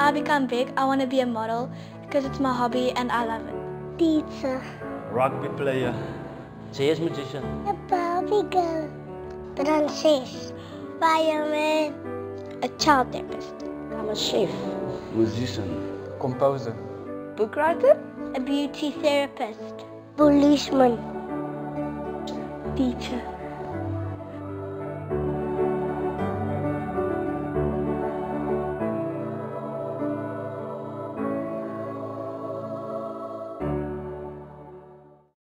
I become big, I want to be a model because it's my hobby and I love it. Teacher. Rugby player. Jazz magician. A Barbie girl. Princess. Fireman. A child therapist. I'm a chef. Musician. Composer. Book writer? A beauty therapist. Policeman. Teacher.